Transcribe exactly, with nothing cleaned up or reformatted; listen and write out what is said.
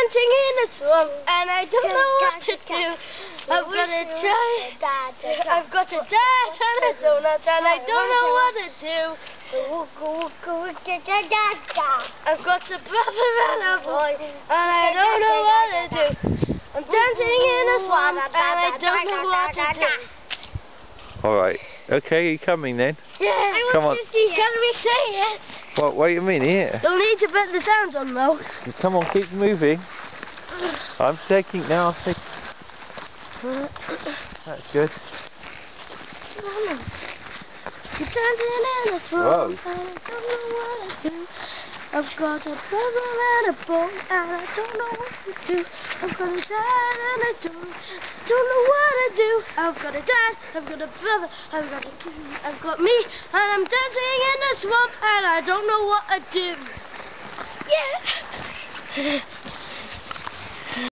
dancing in the swamp and I don't know what to do. I've got to try. I've got a dad and a donut and I don't know what to do. I've got a brother and a boy and I don't know what to do. I'm dancing in the swamp and I don't know what to do. Alright, okay, you coming then? Yeah, come on. Can we say it? What, wait a minute here. You'll need to put the sounds on though. Come on, keep moving. I'm taking now. Take... That's good. I'm dancing in the swamp and I don't know what to do. I've got a brother and a boy and I don't know what to do. I've got a dad and I don't, don't know what to do. I've got a dad, I've got a brother, I've got a kid, I've got me, and I'm dancing in the swamp and I don't know what to do. Yeah!